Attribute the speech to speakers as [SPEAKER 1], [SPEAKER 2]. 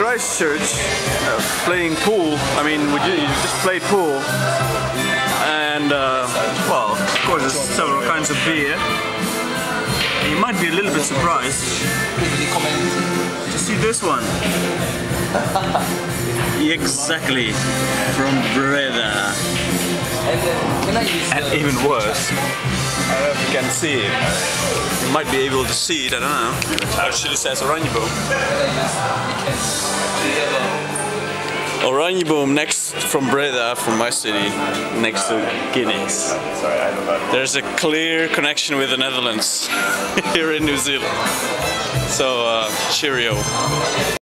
[SPEAKER 1] Christchurch playing pool. I mean, you just played pool, and well, of course, there's several kinds of beer. And you might be a little bit surprised to see this one. Exactly, from Breda. And even worse, I don't know if you can see it. You might be able to see it, I don't know. Actually says Oranjeboom. Oranjeboom next from Breda, from my city, next to Guinness. There's a clear connection with the Netherlands here in New Zealand. So, cheerio.